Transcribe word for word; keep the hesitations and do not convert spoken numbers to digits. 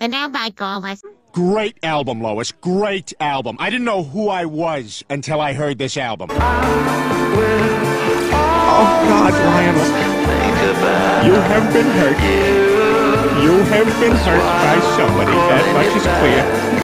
And now by gorillaz. Great album, Lois. Great album. I didn't know who I was until I heard this album. Oh, God, Lionel. You have been hurt. You have been hurt by somebody. That much is clear.